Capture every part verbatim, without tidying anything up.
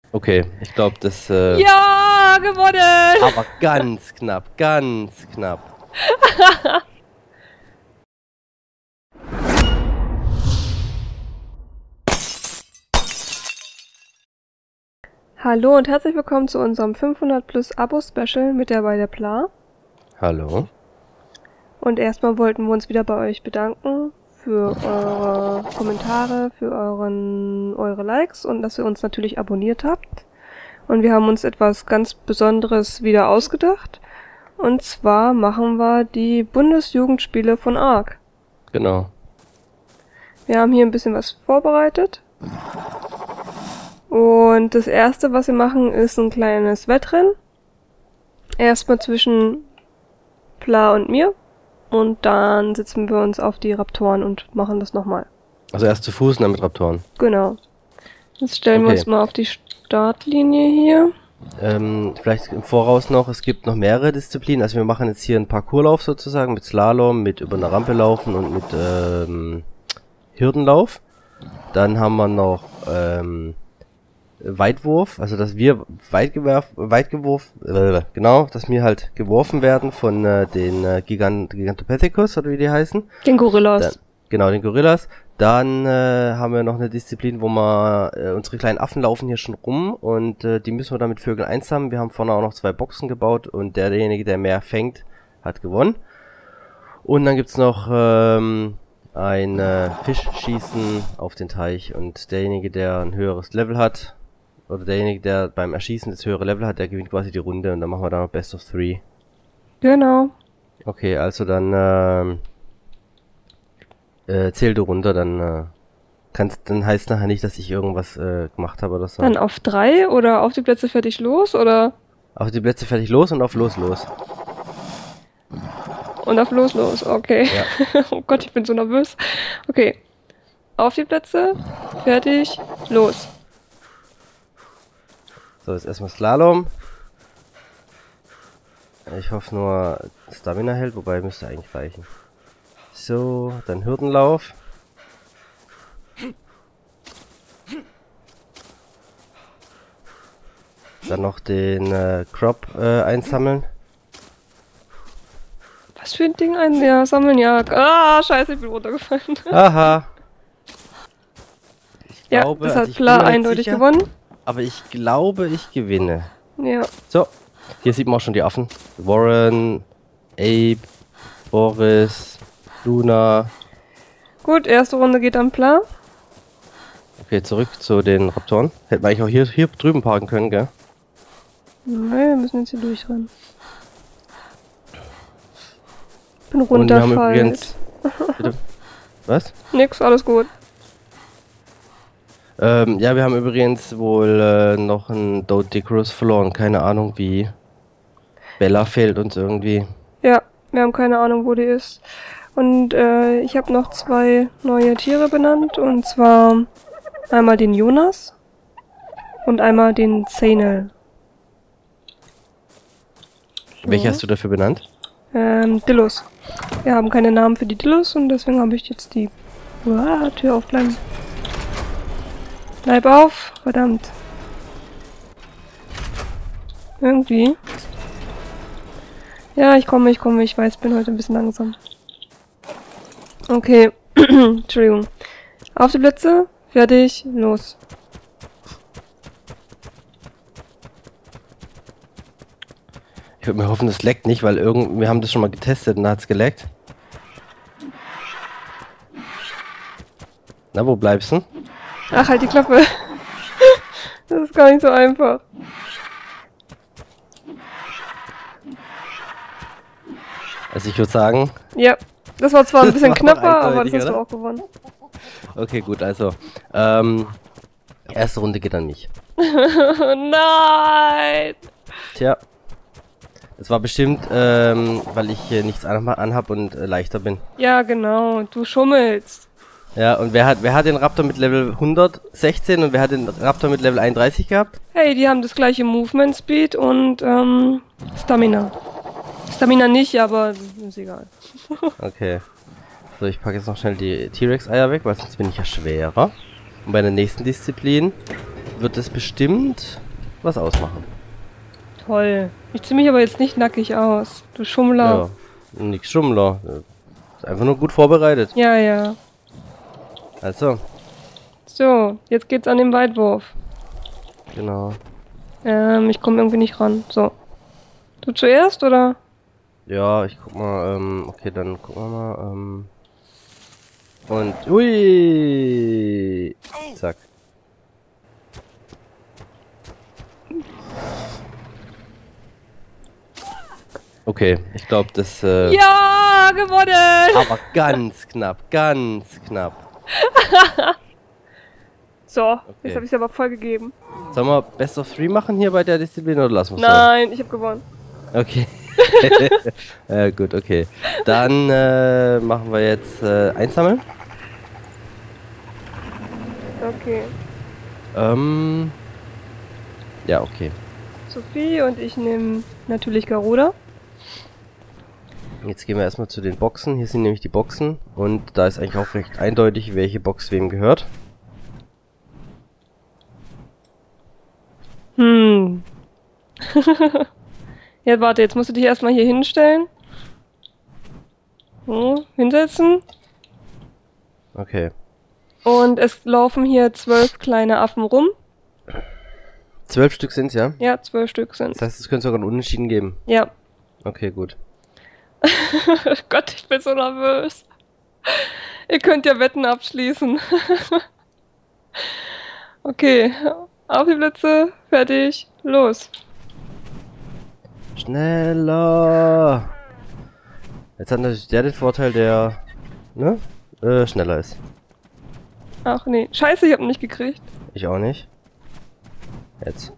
Okay, ich glaube, das... Äh, Ja, gewonnen! Aber ganz knapp, ganz knapp. Hallo und herzlich willkommen zu unserem fünfhundert plus Abo-Special mit der Weile Pla. Hallo. Und erstmal wollten wir uns wieder bei euch bedanken für eure Kommentare, für euren, eure Likes und dass ihr uns natürlich abonniert habt. Und wir haben uns etwas ganz Besonderes wieder ausgedacht. Und zwar machen wir die Bundesjugendspiele von Ark. Genau. Wir haben hier ein bisschen was vorbereitet. Und das erste, was wir machen, ist ein kleines Wettrennen. Erstmal zwischen Pla und mir. Und dann setzen wir uns auf die Raptoren und machen das nochmal. Also erst zu Fuß und dann mit Raptoren. Genau. Jetzt stellen Okay. wir uns mal auf die Startlinie hier. Ähm, vielleicht im Voraus noch, es gibt noch mehrere Disziplinen. Also wir machen jetzt hier einen Parkourlauf sozusagen mit Slalom, mit über eine Rampe laufen und mit ähm, Hürdenlauf. Dann haben wir noch ähm, Weitwurf, also dass wir weit gewerf, weit geworfen, äh, genau, dass wir halt geworfen werden von äh, den äh, Gigant Gigantopithecus oder wie die heißen. Den Gorillas. Dann, genau, den Gorillas. Dann äh, haben wir noch eine Disziplin, wo wir, äh, unsere kleinen Affen laufen hier schon rum und äh, die müssen wir dann mit Vögeln einsammeln. Wir haben vorne auch noch zwei Boxen gebaut und der, derjenige, der mehr fängt, hat gewonnen. Und dann gibt's noch ähm, ein äh, Fischschießen auf den Teich und derjenige, der ein höheres Level hat, oder derjenige, der beim Erschießen das höhere Level hat, der gewinnt quasi die Runde und dann machen wir da noch Best of Three. Genau. Okay, also dann ähm, äh, zähl du runter, dann äh, kannst, dann heißt nachher nicht, dass ich irgendwas äh, gemacht habe oder so. Dann auf drei oder auf die Plätze fertig los oder? Auf die Plätze fertig los und auf los los. Und auf los los, okay. Ja. Oh Gott, ich bin so nervös. Okay. Auf die Plätze, fertig, los. So, jetzt erstmal Slalom. Ich hoffe nur, Stamina hält, wobei müsste eigentlich reichen. So, dann Hürdenlauf. Dann noch den äh, Crop äh, einsammeln. Was für ein Ding ein? Ja, sammeln, ja. Ah, scheiße, ich bin runtergefallen. Aha. Ich Ja, glaube, das also hat ich bin Pla mir nicht eindeutig sicher, gewonnen. aber ich glaube, ich gewinne. Ja. So, hier sieht man auch schon die Affen. Warren, Abe, Boris, Luna. Gut, erste Runde geht an Pla. Okay, zurück zu den Raptoren. Hätten wir eigentlich auch hier, hier drüben parken können, gell? Nein, wir müssen jetzt hier durchrennen. Ich bin Und wir haben runterfallen. übrigens... Bitte? Was? Nix, alles gut. Ähm, ja, wir haben übrigens wohl äh, noch einen Doedicurus verloren. Keine Ahnung wie. Bella fehlt uns irgendwie. Ja, wir haben keine Ahnung, wo die ist. Und äh, ich habe noch zwei neue Tiere benannt. Und zwar einmal den Jonas und einmal den Zainel. Welche hast du dafür benannt? Ähm, Dillos. Wir haben keine Namen für die Dillos und deswegen habe ich jetzt die... Uah, Tür aufbleiben. Bleib auf, verdammt. Irgendwie. Ja, ich komme, ich komme, ich weiß, bin heute ein bisschen langsam. Okay, Entschuldigung. Auf die Plätze, fertig, los. Ich würde mir hoffen, das leckt nicht, weil irgend wir haben das schon mal getestet und da hat's geleckt. Na, wo bleibst du? Ach, halt die Klappe. Das ist gar nicht so einfach. Also ich würde sagen... Ja, das war zwar ein Das bisschen war knapper, aber das eindeutig, hast du oder? auch gewonnen. Okay, gut, also... Ähm, erste Runde geht an mich. Nein! Tja. Das war bestimmt, ähm, weil ich hier nichts an, anhab und äh, leichter bin. Ja, genau, du schummelst. Ja, und wer hat wer hat den Raptor mit Level hundertsechzehn und wer hat den Raptor mit Level einunddreißig gehabt? Hey, die haben das gleiche Movement Speed und ähm, Stamina. Stamina nicht, aber ist egal. Okay. So, ich packe jetzt noch schnell die T-Rex-Eier weg, weil sonst bin ich ja schwerer. Und bei der nächsten Disziplin wird es bestimmt was ausmachen. Toll. Ich zieh mich aber jetzt nicht nackig aus. Du Schummler. Ja, nix Schummler. Ist einfach nur gut vorbereitet. Ja, ja. Also. So, jetzt geht's an den Weitwurf. Genau. Ähm, ich komme irgendwie nicht ran. So. Du zuerst, oder? Ja, ich guck mal, ähm, okay, dann gucken wir mal, ähm. Und, ui! Zack. Okay, ich glaube, das, äh, Ja, gewonnen! aber ganz knapp, ganz knapp. So, Okay. jetzt habe ich es aber voll gegeben. Sollen wir Best of Three machen hier bei der Disziplin oder lassen wir es Nein, ich habe gewonnen. so? Okay. Ja, gut, okay. Dann äh, machen wir jetzt äh, einsammeln. Okay. Ähm. Ja, okay. Sophie und ich nehme natürlich Garuda. Jetzt gehen wir erstmal zu den Boxen. Hier sind nämlich die Boxen. Und da ist eigentlich auch recht eindeutig, welche Box wem gehört. Hm. Ja, warte, jetzt musst du dich erstmal hier hinstellen. So, hinsetzen. Okay. Und es laufen hier zwölf kleine Affen rum. Zwölf Stück sind's, ja? Ja, zwölf Stück sind. Das heißt, es könnte sogar einen Unentschieden geben. Ja. Okay, gut. Gott, ich bin so nervös. Ihr könnt ja Wetten abschließen. Okay, auf die Plätze, fertig, los. Schneller! Jetzt hat natürlich der den Vorteil, der, ne, äh, schneller ist. Ach nee, scheiße, ich hab ihn nicht gekriegt. Ich auch nicht. Jetzt.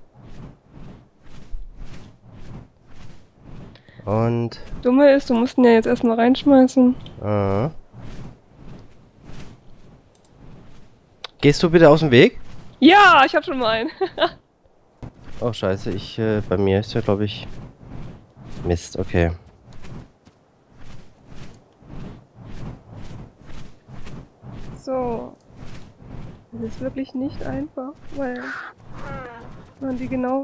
Und, Dumme ist, du musst ihn ja jetzt erstmal reinschmeißen. äh. Gehst du bitte aus dem Weg? Ja, ich hab schon mal einen. Oh, scheiße, ich, äh, bei mir ist ja, glaube ich... Mist, okay. So. Das ist wirklich nicht einfach, weil man die genau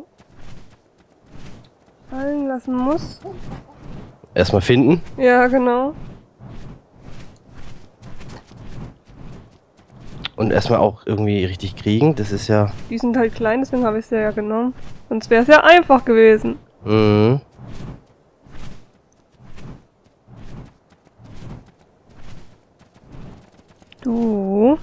fallen lassen muss. Erstmal finden. Ja, genau. Und erstmal auch irgendwie richtig kriegen. Das ist ja... Die sind halt klein, deswegen habe ich sie ja genommen. Sonst wäre es ja einfach gewesen. Mhm. Du.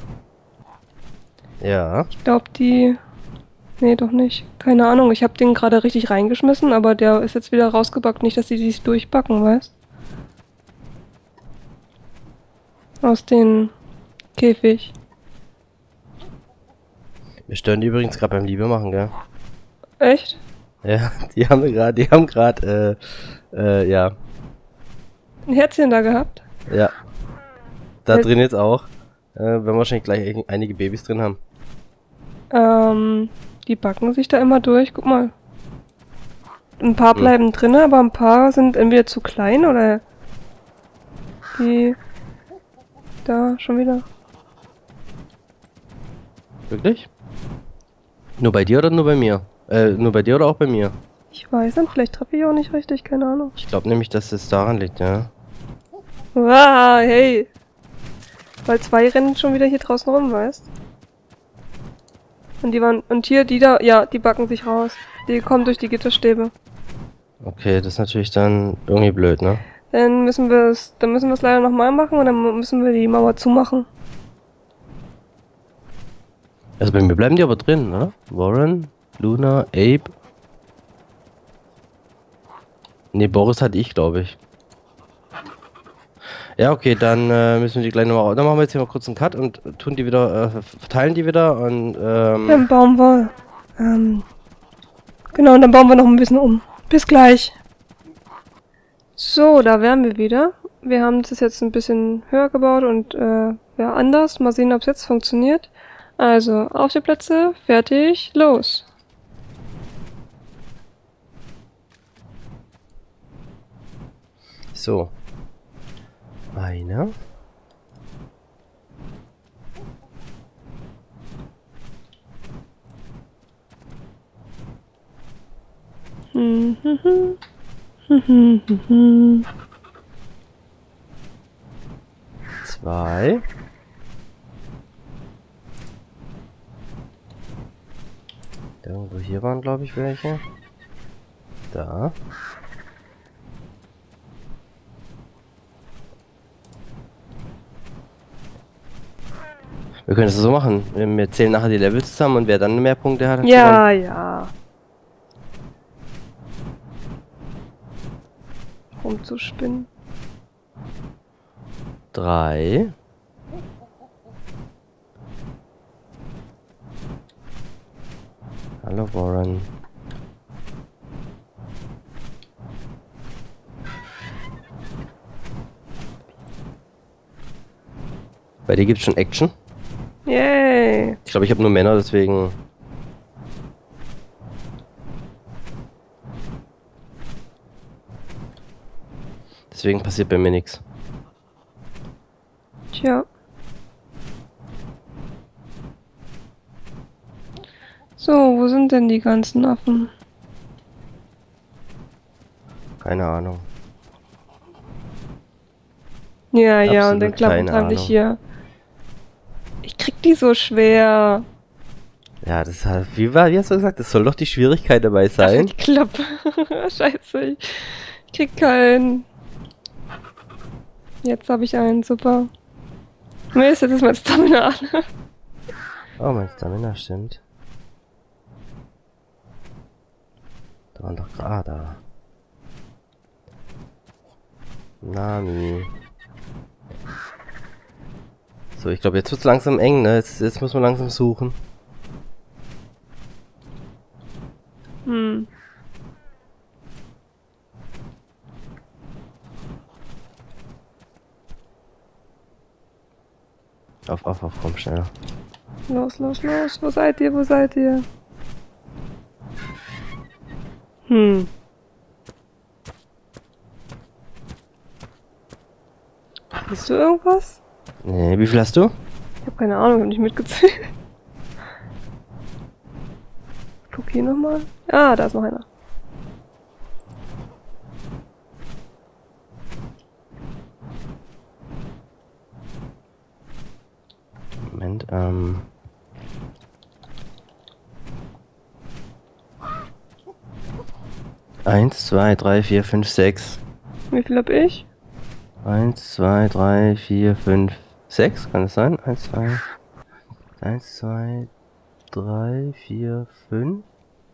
Ja. Ich glaube, die... Nee, doch nicht. Keine Ahnung, ich habe den gerade richtig reingeschmissen, aber der ist jetzt wieder rausgebackt. Nicht, dass die sich durchbacken, weißt? Aus dem Käfig. Wir stören die übrigens gerade beim Liebe machen, gell? Echt? Ja, die haben gerade, die haben gerade, äh, äh, ja, Ein Herzchen da gehabt? ja. Da Äh, drin jetzt auch. Äh, werden wir wahrscheinlich gleich ein- einige Babys drin haben. Ähm, die backen sich da immer durch. Guck mal. Ein paar Hm. bleiben drin, aber ein paar sind entweder zu klein oder die da schon wieder. Wirklich? Nur bei dir oder nur bei mir? Äh, nur bei dir oder auch bei mir? Ich weiß nicht, vielleicht treffe ich auch nicht richtig, keine Ahnung. Ich glaube nämlich, dass es daran liegt, ja. Wow, hey. Weil zwei rennen schon wieder hier draußen rum, weißt? Und die waren, und hier, die da, ja, die backen sich raus. Die kommen durch die Gitterstäbe. Okay, das ist natürlich dann irgendwie blöd, ne? Dann müssen wir es, dann müssen wir es leider nochmal machen und dann müssen wir die Mauer zumachen. Also bei mir bleiben die aber drin, ne? Warren, Luna, Abe. Ne, Boris hatte ich, glaube ich. Ja, okay, dann äh, müssen wir die gleich nochmal... Dann machen wir jetzt hier mal kurz einen Cut und tun die wieder, äh, verteilen die wieder und, ähm... Dann bauen wir, ähm, genau, und dann bauen wir noch ein bisschen um. Bis gleich. So, da wären wir wieder. Wir haben das jetzt ein bisschen höher gebaut und, äh, ja, anders. Mal sehen, ob es jetzt funktioniert. Also, auf die Plätze, fertig, los. So. Einer. Hm, hm, hm. Hm, hm, hm, hm. Zwei. Irgendwo hier waren, glaube ich, welche. Da. Wir können es so machen. Wir zählen nachher die Level zusammen und wer dann mehr Punkte hat, hat Ja, ja. Rumzuspinnen. Drei. Hallo Warren. Bei dir gibt's schon Action? Yay. Ich glaube, ich habe nur Männer, deswegen. Deswegen passiert bei mir nichts. Tja. So, wo sind denn die ganzen Affen? Keine Ahnung. Ja, ja, Absolut und dann klappt keine heimlich Ahnung. hier. Ich krieg die so schwer. Ja, das hat, wie war, wie hast du gesagt, das soll doch die Schwierigkeit dabei Ach, sein. die Klappe. Scheiße, ich krieg keinen. Jetzt habe ich einen, super. Mist, jetzt ist mein Stamina an. Oh, mein Stamina stimmt. Da waren doch gerade da. Nami. So, ich glaube, jetzt wird's langsam eng, ne? Jetzt, jetzt muss man langsam suchen. Hm. Auf, auf, auf, komm, schneller. Los, los, los. Wo seid ihr? Wo seid ihr? Hm. Siehst du irgendwas? Nee, wie viel hast du? Ich habe keine Ahnung, ich habe nicht mitgezählt. Guck hier nochmal. Ah, da ist noch einer. Moment, ähm... Eins, zwei, drei, vier, fünf, sechs. Wie viel hab ich? Eins, zwei, drei, vier, fünf, sechs, kann es sein? Eins, zwei, eins, zwei, drei, vier, fünf.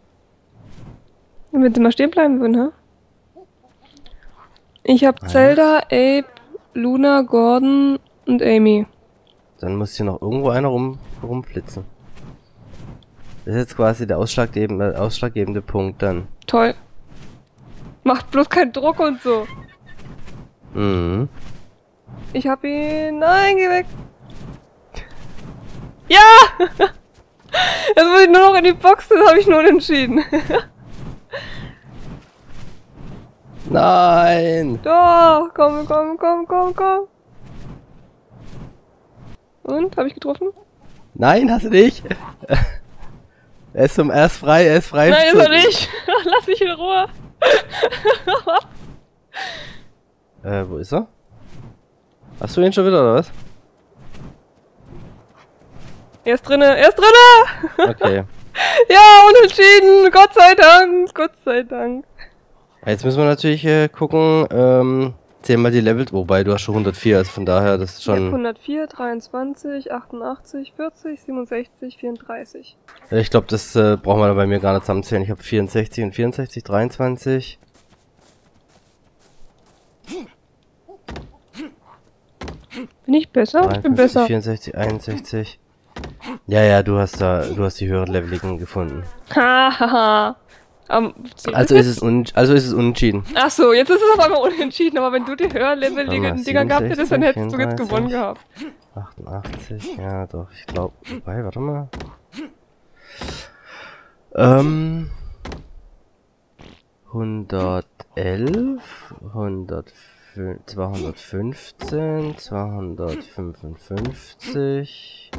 Wenn sie mal stehen bleiben würden, hä? Ich hab Zelda, Abe, Luna, Gordon und Amy. Dann muss hier noch irgendwo einer rum, rumflitzen. Das ist jetzt quasi der ausschlaggebende, ausschlaggebende Punkt dann. Toll. Macht bloß keinen Druck und so. Mhm. Ich hab ihn... Nein, geh weg. Ja! Jetzt muss ich nur noch in die Box, das habe ich nur entschieden. Nein! Doch, komm, komm, komm, komm, komm. Und, habe ich getroffen? Nein, hast du nicht? Er ist zum, er ist frei, er ist frei. Nein, ist er nicht. Lass mich in Ruhe. Äh, wo ist er? Hast du ihn schon wieder, oder was? Er ist drinne, er ist drinne! Okay. Ja, unentschieden! Gott sei Dank! Gott sei Dank! Jetzt müssen wir natürlich äh, gucken, ähm, zähl mal die Level, wobei du hast schon hundertvier, also von daher, das ist Ich hab schon... hundertvier, dreiundzwanzig, achtundachtzig, vierzig, siebenundsechzig, vierunddreißig. Ich glaube, das äh, brauchen wir dann bei mir gar nicht zusammenzählen. Ich habe vierundsechzig und vierundsechzig, dreiundzwanzig. Bin ich besser? Ich bin besser. vierundsechzig, einundsechzig. Ja, ja, du hast da, du hast die höheren Leveligen gefunden. Hahaha. um, Also ist es un, also ist es unentschieden. Ach so, jetzt ist es auf einmal unentschieden, aber wenn du die Warte höherleveligen mal, Dinger gehabt hättest, dann hättest du jetzt siebenundsechzig, gewonnen gehabt. achtundachtzig, ja doch, ich glaube. Wobei, warte mal. Ähm. hundertelf, hundert, zweihundertfünfzehn, zweihundertfünfundfünfzig.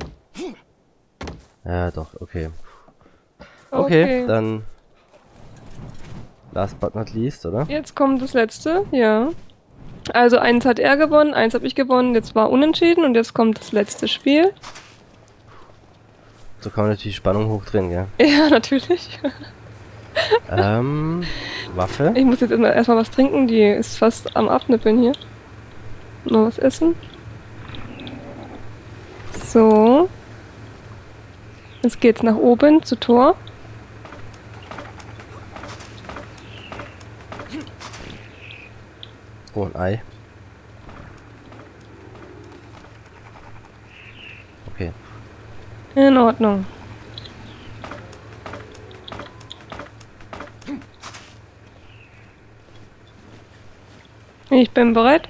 Ja, doch, okay. Okay, Okay. dann Last but not least, oder? Jetzt kommt das letzte, ja. Also eins hat er gewonnen, eins habe ich gewonnen, jetzt war unentschieden und jetzt kommt das letzte Spiel. So kann man natürlich Spannung hochdrehen, gell? Ja, natürlich. ähm, Waffe. Ich muss jetzt erstmal erstmal was trinken, die ist fast am Abnippeln hier. Noch was essen. So. Jetzt geht's nach oben zu Tor. Oh, ein Ei. Okay. In Ordnung. Ich bin bereit.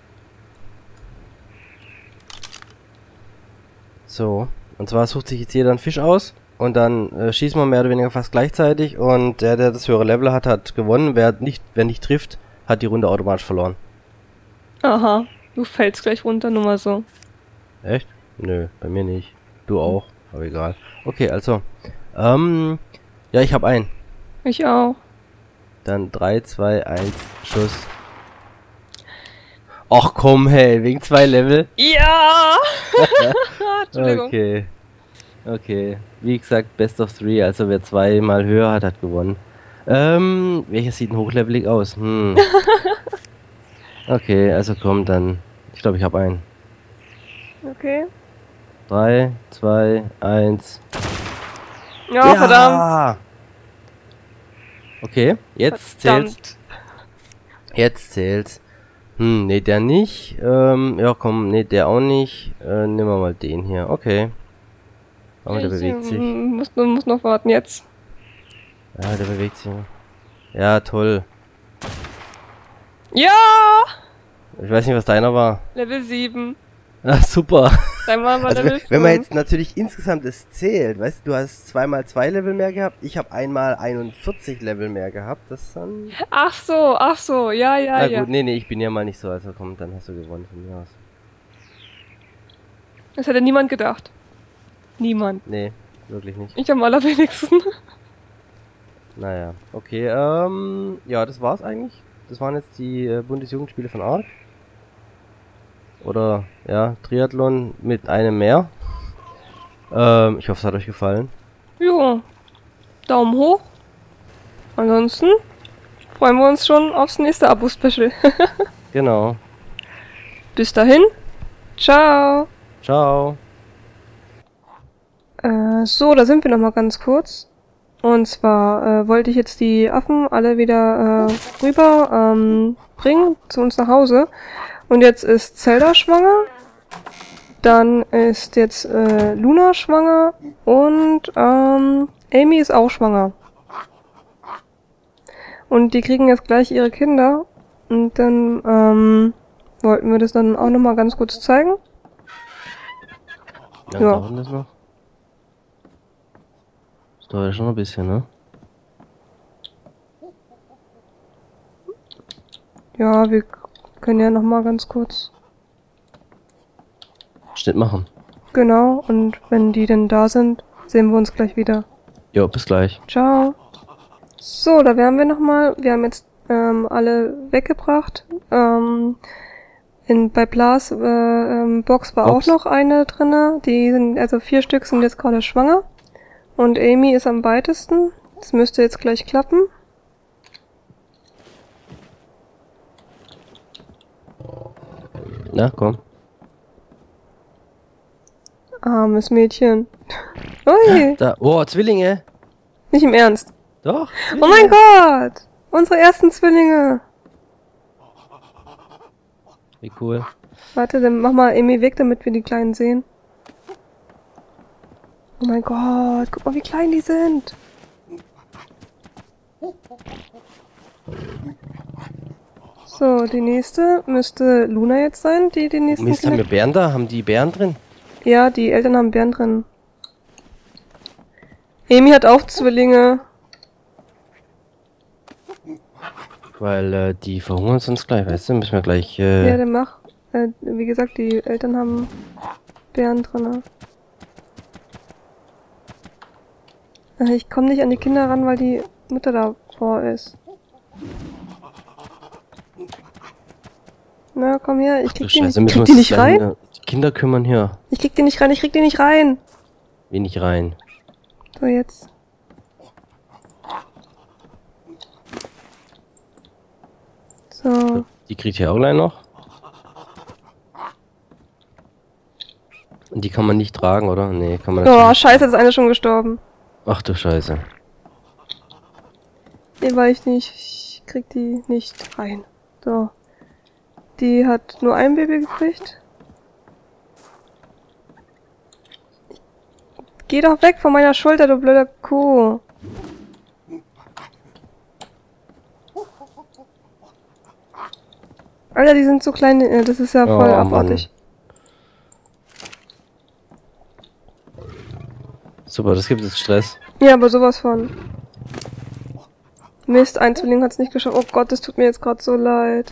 So. Und zwar sucht sich jetzt jeder einen Fisch aus. Und dann äh, schießen wir mehr oder weniger fast gleichzeitig. Und der, der das höhere Level hat, hat gewonnen. Wer nicht, wer nicht trifft, hat die Runde automatisch verloren. Aha. Du fällst gleich runter, nur mal so. Echt? Nö, bei mir nicht. Du auch, aber egal. Okay, also. Ähm, ja, ich habe einen. Ich auch. Dann drei, zwei, eins, Schuss. Ach komm, hey, wegen zwei Level. Ja! Entschuldigung. Okay. Okay. Wie gesagt, Best of Three, also wer zweimal höher hat, hat gewonnen. Ähm, welcher sieht denn hochlevelig aus? Hm. Okay, also komm, dann. Ich glaube, ich habe einen. Okay. drei, zwei, eins. Ja, verdammt. Okay, jetzt Verdammt. zählt's. Jetzt zählt's. Hm, nee, der nicht. Ähm, ja, komm, nee, der auch nicht. Äh, nehmen wir mal den hier. Okay. Oh, der Ich, bewegt sich. ähm, Muss, muss noch warten jetzt. Ja, der bewegt sich. Ja, toll. Ja! Ich weiß nicht, was deiner war. Level sieben. Ah, super. Einmal war Also, Level wenn, wenn man fünf. jetzt natürlich insgesamt es zählt, weißt du, du hast zweimal zwei Level mehr gehabt, ich habe einmal einundvierzig Level mehr gehabt, das ist dann... Ach so, ach so, ja, ja, Na ja. gut, nee, nee, ich bin ja mal nicht so, also komm, dann hast du gewonnen von mir aus. Das hätte niemand gedacht. Niemand. Nee, wirklich nicht. Ich am allerwenigsten. Naja, okay, ähm, ja, das war's eigentlich. Das waren jetzt die äh, Bundesjugendspiele von Ark. Oder, ja, Triathlon mit einem mehr. Ähm, ich hoffe, es hat euch gefallen. Jo. Daumen hoch. Ansonsten freuen wir uns schon aufs nächste Abo-Special. Genau. Bis dahin. Ciao. Ciao. Äh, so, da sind wir noch mal ganz kurz. Und zwar äh, wollte ich jetzt die Affen alle wieder äh, rüber ähm, bringen zu uns nach Hause. Und jetzt ist Zelda schwanger. Dann ist jetzt äh, Luna schwanger. Und ähm, Amy ist auch schwanger. Und die kriegen jetzt gleich ihre Kinder. Und dann ähm, wollten wir das dann auch noch mal ganz kurz zeigen. Ja, Ja. dauert das noch? Das dauert ja schon ein bisschen, ne? Ja, wir können ja noch mal ganz kurz. Schnitt machen. Genau, und wenn die denn da sind, sehen wir uns gleich wieder. Jo, bis gleich. Ciao. So, da wären wir noch mal. Wir haben jetzt ähm, alle weggebracht. Ähm, in, bei Blas äh, ähm, Box war Box. auch noch eine drinne. Die sind, also vier Stück sind jetzt gerade schwanger. Und Amy ist am weitesten. Das müsste jetzt gleich klappen. Na, komm. Armes Mädchen. Ui, Da, oh, Zwillinge. nicht im Ernst. Doch. Oh mein Gott! Unsere ersten Zwillinge. Wie cool. Warte, dann mach mal Amy weg, damit wir die Kleinen sehen. Oh mein Gott, guck mal, wie klein die sind. So, die nächste müsste Luna jetzt sein, die den nächsten Mist, haben wir Kinder- Bären da? Haben die Bären drin? Ja, die Eltern haben Bären drin. Amy hat auch Zwillinge. Weil äh, die verhungern sonst gleich, weißt du? Müssen wir gleich... Ja, Äh, dann mach. Äh, wie gesagt, die Eltern haben Bären drin. Äh, ich komme nicht an die Kinder ran, weil die Mutter davor ist. Na, komm her, ich krieg die Scheiße, nicht, müssen wir krieg die uns nicht gleich rein. um Die Kinder kümmern hier. Ich krieg die nicht rein, ich krieg die nicht rein. Wie nicht rein? So, jetzt. So. Die kriegt hier auch gleich noch. Und die kann man nicht tragen, oder? Nee, kann man Oh, natürlich. scheiße, ist eine schon gestorben. Ach du Scheiße. Nee, weil ich nicht, ich krieg die nicht rein. So. Die hat nur ein Baby gekriegt. Geh doch weg von meiner Schulter, du blöder Kuh. Alter, die sind so klein, äh, das ist ja Oh, voll Mann. abartig. Super, das gibt jetzt Stress. Ja, aber sowas von. Mist, ein Zwilling hat's nicht geschafft. Oh Gott, das tut mir jetzt gerade so leid.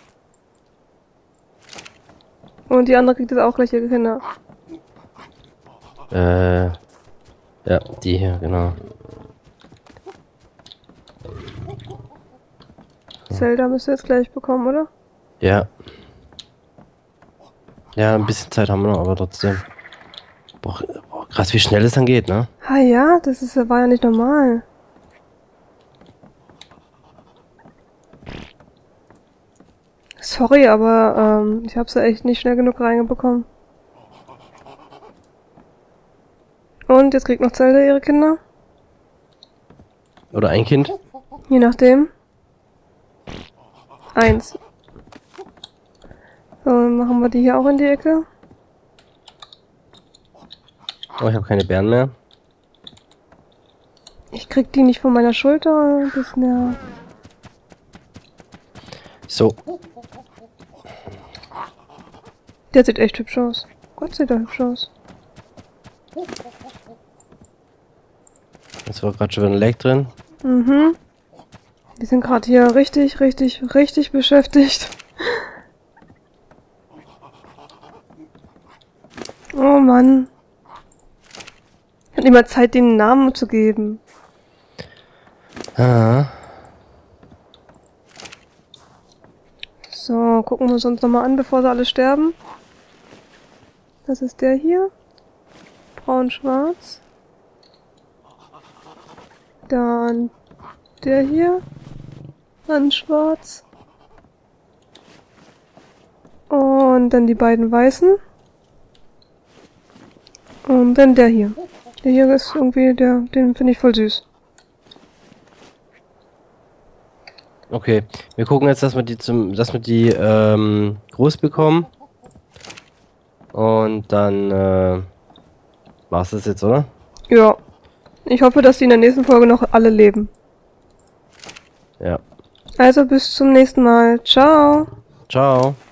Und die andere kriegt jetzt auch gleich ihre Kinder. Äh. Ja, die hier, genau. Zelda müsste jetzt gleich bekommen, oder? Ja. Ja, ein bisschen Zeit haben wir noch, aber trotzdem. Boah, boah, krass, wie schnell es dann geht, ne? Ah ja, das ist, war ja nicht normal. Sorry, aber ähm, ich hab's ja echt nicht schnell genug reingebekommen. Und jetzt kriegt noch Zelda ihre Kinder. Oder ein Kind. Je nachdem. Eins. So, dann machen wir die hier auch in die Ecke. Oh, ich habe keine Bären mehr. Ich krieg die nicht von meiner Schulter. Das nervt. So. Der sieht echt hübsch aus. Gott, sieht er hübsch aus. Jetzt war gerade schon wieder ein Lag drin. Mhm. Die sind gerade hier richtig, richtig, richtig beschäftigt. Oh Mann. Ich hab nicht mal Zeit, den Namen zu geben. Ah. So, gucken wir uns uns nochmal an, bevor sie alle sterben. Das ist der hier. Braun-schwarz. Dann der hier. Dann schwarz. Und dann die beiden weißen. Und dann der hier. Der hier ist irgendwie, der, den finde ich voll süß. Okay, wir gucken jetzt, dass wir die zum, dass wir die ähm, groß bekommen. Und dann äh, war's das jetzt, oder? Ja. Ich hoffe, dass die in der nächsten Folge noch alle leben. Ja. Also bis zum nächsten Mal. Ciao. Ciao.